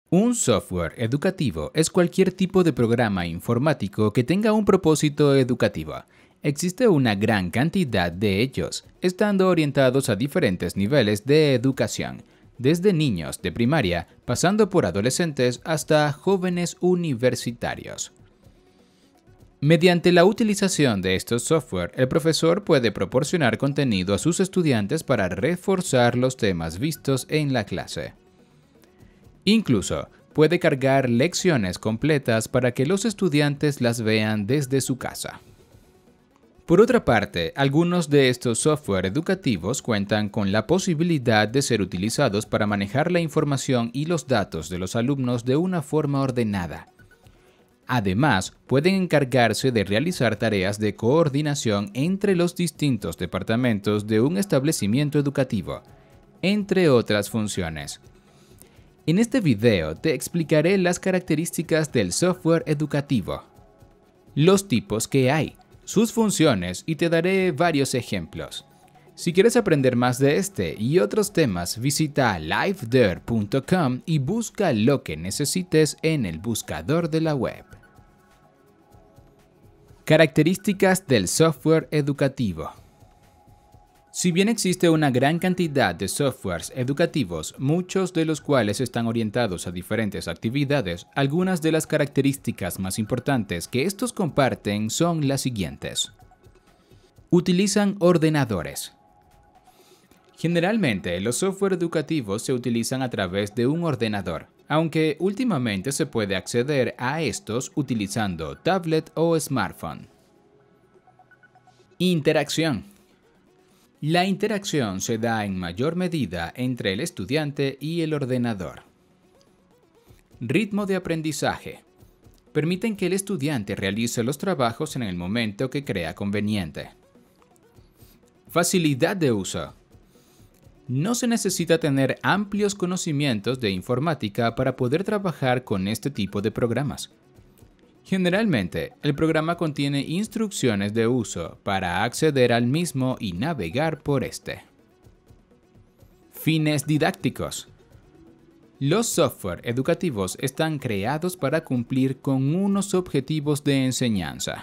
Un software educativo es cualquier tipo de programa informático que tenga un propósito educativo. Existe una gran cantidad de ellos, estando orientados a diferentes niveles de educación, desde niños de primaria, pasando por adolescentes hasta jóvenes universitarios. Mediante la utilización de estos software, el profesor puede proporcionar contenido a sus estudiantes para reforzar los temas vistos en la clase. Incluso, puede cargar lecciones completas para que los estudiantes las vean desde su casa. Por otra parte, algunos de estos software educativos cuentan con la posibilidad de ser utilizados para manejar la información y los datos de los alumnos de una forma ordenada. Además, pueden encargarse de realizar tareas de coordinación entre los distintos departamentos de un establecimiento educativo, entre otras funciones. En este video te explicaré las características del software educativo, los tipos que hay, sus funciones y te daré varios ejemplos. Si quieres aprender más de este y otros temas, visita liveder.com y busca lo que necesites en el buscador de la web. Características del software educativo. Si bien existe una gran cantidad de softwares educativos, muchos de los cuales están orientados a diferentes actividades, algunas de las características más importantes que estos comparten son las siguientes. Utilizan ordenadores. Generalmente, los software educativos se utilizan a través de un ordenador, aunque últimamente se puede acceder a estos utilizando tablet o smartphone. Interacción. La interacción se da en mayor medida entre el estudiante y el ordenador. Ritmo de aprendizaje. Permiten que el estudiante realice los trabajos en el momento que crea conveniente. Facilidad de uso. No se necesita tener amplios conocimientos de informática para poder trabajar con este tipo de programas. Generalmente, el programa contiene instrucciones de uso para acceder al mismo y navegar por este. Fines didácticos. Los software educativos están creados para cumplir con unos objetivos de enseñanza.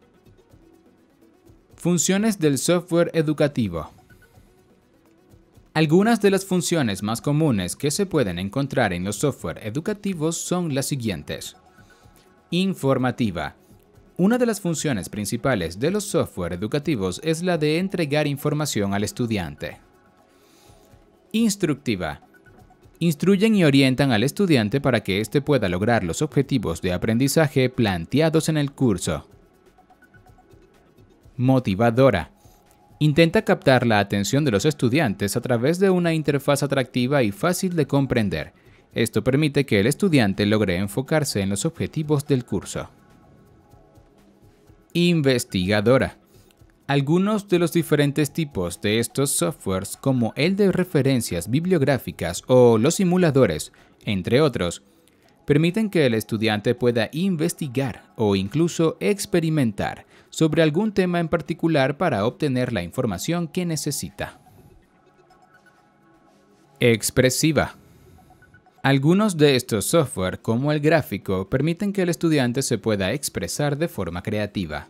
Funciones del software educativo. Algunas de las funciones más comunes que se pueden encontrar en los software educativos son las siguientes. Informativa. Una de las funciones principales de los software educativos es la de entregar información al estudiante. Instructiva. Instruyen y orientan al estudiante para que éste pueda lograr los objetivos de aprendizaje planteados en el curso. Motivadora. Intenta captar la atención de los estudiantes a través de una interfaz atractiva y fácil de comprender. Esto permite que el estudiante logre enfocarse en los objetivos del curso. Investigadora. Algunos de los diferentes tipos de estos softwares, como el de referencias bibliográficas o los simuladores, entre otros, permiten que el estudiante pueda investigar o incluso experimentar sobre algún tema en particular para obtener la información que necesita. Expresiva. Algunos de estos software, como el gráfico, permiten que el estudiante se pueda expresar de forma creativa.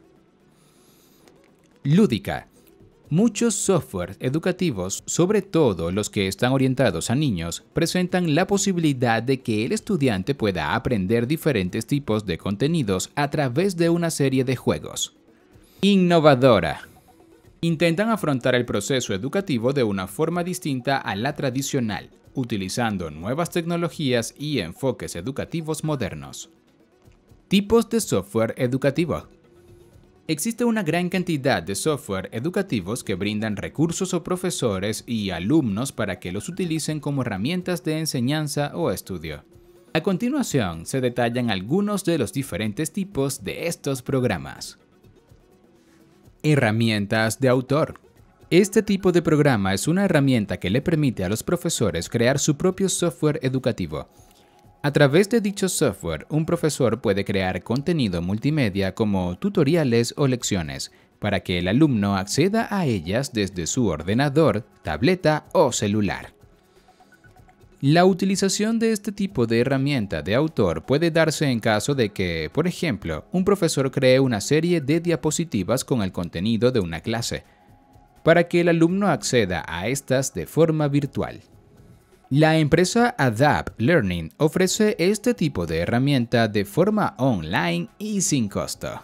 Lúdica. Muchos software educativos, sobre todo los que están orientados a niños, presentan la posibilidad de que el estudiante pueda aprender diferentes tipos de contenidos a través de una serie de juegos. Innovadora. Intentan afrontar el proceso educativo de una forma distinta a la tradicional, utilizando nuevas tecnologías y enfoques educativos modernos. Tipos de software educativo. Existe una gran cantidad de software educativos que brindan recursos a profesores y alumnos para que los utilicen como herramientas de enseñanza o estudio. A continuación, se detallan algunos de los diferentes tipos de estos programas. Herramientas de autor. Este tipo de programa es una herramienta que le permite a los profesores crear su propio software educativo. A través de dicho software, un profesor puede crear contenido multimedia como tutoriales o lecciones, para que el alumno acceda a ellas desde su ordenador, tableta o celular. La utilización de este tipo de herramienta de autor puede darse en caso de que, por ejemplo, un profesor cree una serie de diapositivas con el contenido de una clase, para que el alumno acceda a estas de forma virtual. La empresa Adapt Learning ofrece este tipo de herramienta de forma online y sin costo.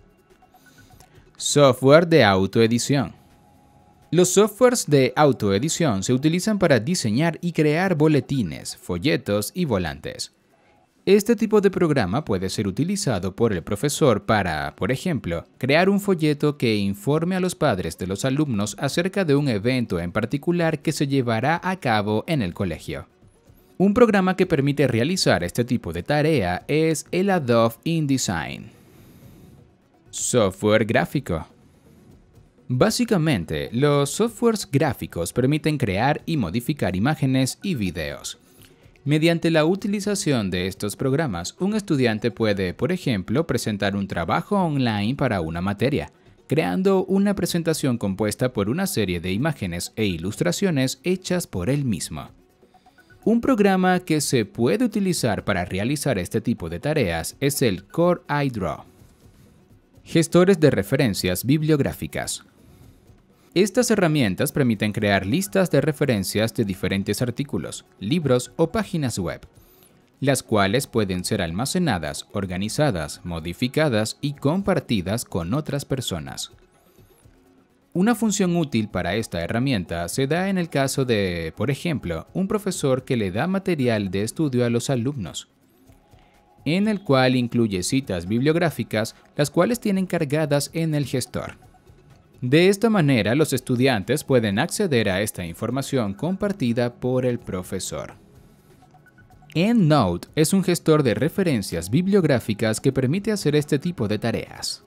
Software de autoedición. Los softwares de autoedición se utilizan para diseñar y crear boletines, folletos y volantes. Este tipo de programa puede ser utilizado por el profesor para, por ejemplo, crear un folleto que informe a los padres de los alumnos acerca de un evento en particular que se llevará a cabo en el colegio. Un programa que permite realizar este tipo de tarea es el Adobe InDesign. Software gráfico. Básicamente, los softwares gráficos permiten crear y modificar imágenes y videos. Mediante la utilización de estos programas, un estudiante puede, por ejemplo, presentar un trabajo online para una materia, creando una presentación compuesta por una serie de imágenes e ilustraciones hechas por él mismo. Un programa que se puede utilizar para realizar este tipo de tareas es el Core iDraw. Gestores de referencias bibliográficas. Estas herramientas permiten crear listas de referencias de diferentes artículos, libros o páginas web, las cuales pueden ser almacenadas, organizadas, modificadas y compartidas con otras personas. Una función útil para esta herramienta se da en el caso de, por ejemplo, un profesor que le da material de estudio a los alumnos, en el cual incluye citas bibliográficas, las cuales tienen cargadas en el gestor. De esta manera, los estudiantes pueden acceder a esta información compartida por el profesor. EndNote es un gestor de referencias bibliográficas que permite hacer este tipo de tareas.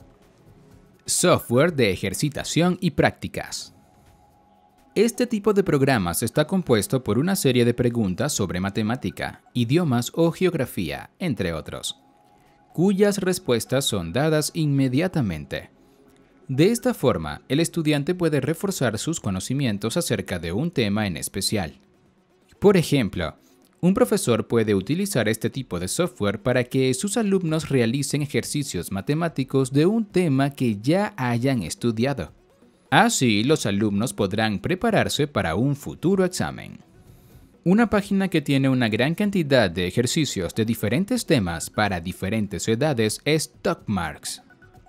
Software de ejercitación y prácticas. Este tipo de programas está compuesto por una serie de preguntas sobre matemática, idiomas o geografía, entre otros, cuyas respuestas son dadas inmediatamente. De esta forma, el estudiante puede reforzar sus conocimientos acerca de un tema en especial. Por ejemplo, un profesor puede utilizar este tipo de software para que sus alumnos realicen ejercicios matemáticos de un tema que ya hayan estudiado. Así, los alumnos podrán prepararse para un futuro examen. Una página que tiene una gran cantidad de ejercicios de diferentes temas para diferentes edades es Talkmarks.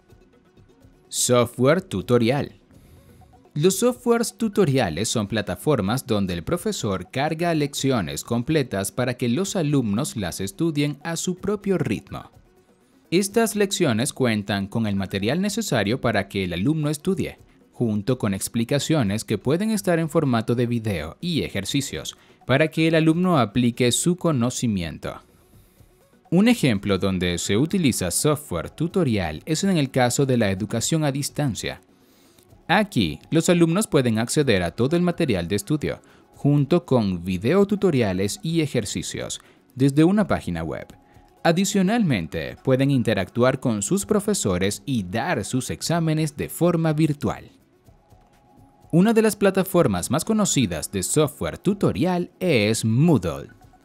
Software tutorial. Los softwares tutoriales son plataformas donde el profesor carga lecciones completas para que los alumnos las estudien a su propio ritmo. Estas lecciones cuentan con el material necesario para que el alumno estudie, junto con explicaciones que pueden estar en formato de video y ejercicios, para que el alumno aplique su conocimiento. Un ejemplo donde se utiliza software tutorial es en el caso de la educación a distancia. Aquí, los alumnos pueden acceder a todo el material de estudio, junto con videotutoriales y ejercicios, desde una página web. Adicionalmente, pueden interactuar con sus profesores y dar sus exámenes de forma virtual. Una de las plataformas más conocidas de software tutorial es Moodle.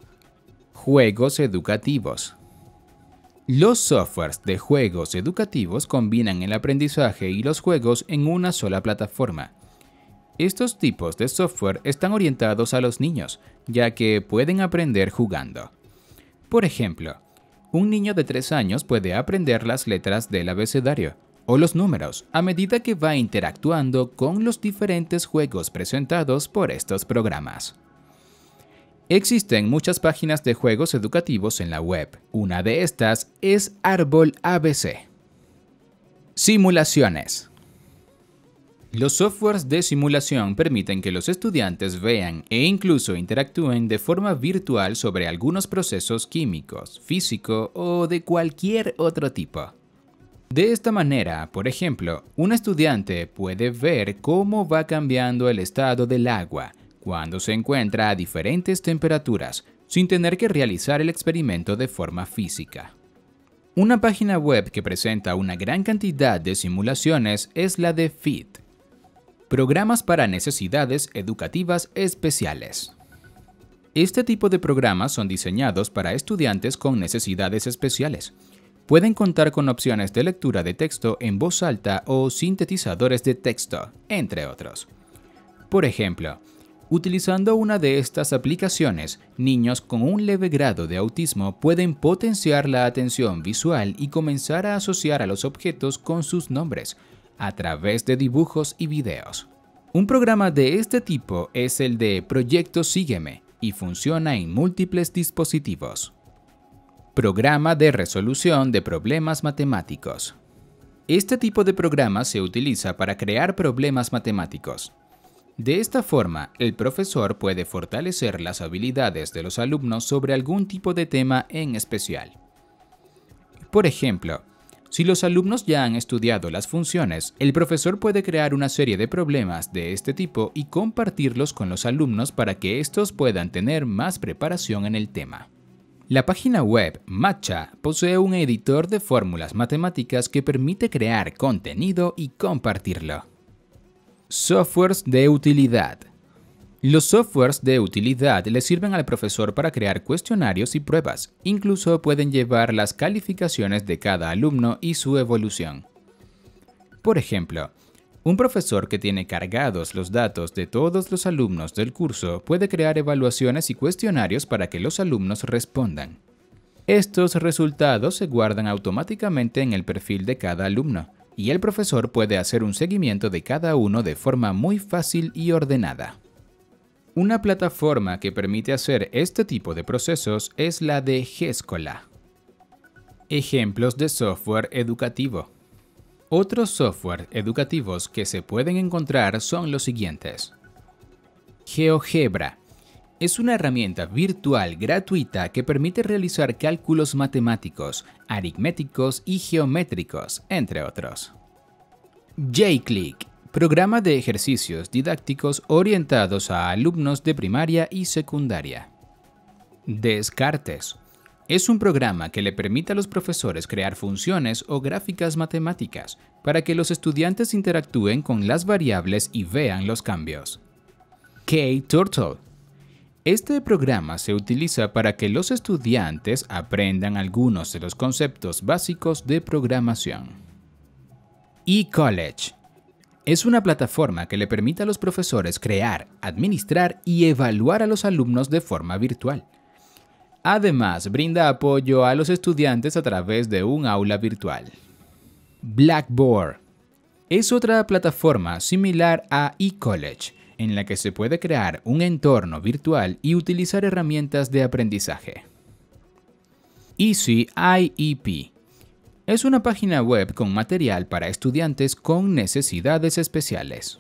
Juegos educativos. Los softwares de juegos educativos combinan el aprendizaje y los juegos en una sola plataforma. Estos tipos de software están orientados a los niños, ya que pueden aprender jugando. Por ejemplo, un niño de 3 años puede aprender las letras del abecedario o los números a medida que va interactuando con los diferentes juegos presentados por estos programas. Existen muchas páginas de juegos educativos en la web. Una de estas es Árbol ABC. Simulaciones. Los softwares de simulación permiten que los estudiantes vean e incluso interactúen de forma virtual sobre algunos procesos químicos, físico o de cualquier otro tipo. De esta manera, por ejemplo, un estudiante puede ver cómo va cambiando el estado del agua cuando se encuentra a diferentes temperaturas, sin tener que realizar el experimento de forma física. Una página web que presenta una gran cantidad de simulaciones es la de FIT, Programas para Necesidades Educativas Especiales. Este tipo de programas son diseñados para estudiantes con necesidades especiales. Pueden contar con opciones de lectura de texto en voz alta o sintetizadores de texto, entre otros. Por ejemplo, utilizando una de estas aplicaciones, niños con un leve grado de autismo pueden potenciar la atención visual y comenzar a asociar a los objetos con sus nombres, a través de dibujos y videos. Un programa de este tipo es el de Proyecto Sígueme y funciona en múltiples dispositivos. Programa de resolución de problemas matemáticos. Este tipo de programa se utiliza para crear problemas matemáticos. De esta forma, el profesor puede fortalecer las habilidades de los alumnos sobre algún tipo de tema en especial. Por ejemplo, si los alumnos ya han estudiado las funciones, el profesor puede crear una serie de problemas de este tipo y compartirlos con los alumnos para que estos puedan tener más preparación en el tema. La página web Matcha posee un editor de fórmulas matemáticas que permite crear contenido y compartirlo. Softwares de utilidad. Los softwares de utilidad le sirven al profesor para crear cuestionarios y pruebas. Incluso pueden llevar las calificaciones de cada alumno y su evolución. Por ejemplo, un profesor que tiene cargados los datos de todos los alumnos del curso puede crear evaluaciones y cuestionarios para que los alumnos respondan. Estos resultados se guardan automáticamente en el perfil de cada alumno, y el profesor puede hacer un seguimiento de cada uno de forma muy fácil y ordenada. Una plataforma que permite hacer este tipo de procesos es la de Gescola. Ejemplos de software educativo. Otros software educativos que se pueden encontrar son los siguientes. GeoGebra es una herramienta virtual gratuita que permite realizar cálculos matemáticos, aritméticos y geométricos, entre otros. J-Click, programa de ejercicios didácticos orientados a alumnos de primaria y secundaria. Descartes. Es un programa que le permite a los profesores crear funciones o gráficas matemáticas para que los estudiantes interactúen con las variables y vean los cambios. KTurtle. Este programa se utiliza para que los estudiantes aprendan algunos de los conceptos básicos de programación. eCollege. Es una plataforma que le permite a los profesores crear, administrar y evaluar a los alumnos de forma virtual. Además, brinda apoyo a los estudiantes a través de un aula virtual. Blackboard es otra plataforma similar a eCollege, en la que se puede crear un entorno virtual y utilizar herramientas de aprendizaje. Easy IEP es una página web con material para estudiantes con necesidades especiales.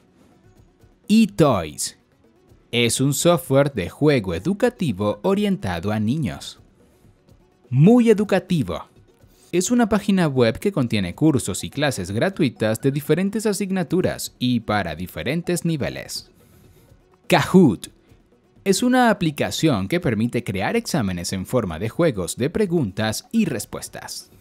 eToys es un software de juego educativo orientado a niños. Muy Educativo es una página web que contiene cursos y clases gratuitas de diferentes asignaturas y para diferentes niveles. Kahoot es una aplicación que permite crear exámenes en forma de juegos de preguntas y respuestas.